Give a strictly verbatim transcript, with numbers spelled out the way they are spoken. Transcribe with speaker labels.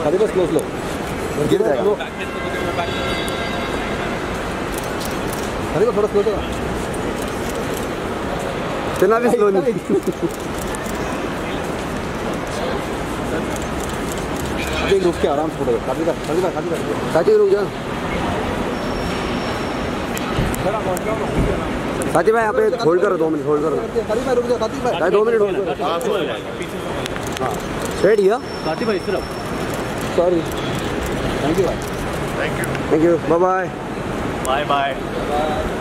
Speaker 1: खाली बस slow slow
Speaker 2: गिर जाएगा।
Speaker 1: खाली बस थोड़ा स्लो चला
Speaker 2: चलना भी स्लो नहीं।
Speaker 1: अभी रुक के आराम से फोटो खाली कर खाली कर खाली कर
Speaker 2: साथी रुक जा। साथी भाई यहाँ पे होल्ड करो, दो मिनट होल्ड करो।
Speaker 1: खाली भाई रुक जा साथी भाई
Speaker 2: भाई दो मिनट होल्ड करो। हाँ स्ट्रेट हियर
Speaker 1: साथी भाई सिर्फ सॉरी थैंक यू भाई
Speaker 2: thank you bye bye
Speaker 3: bye bye.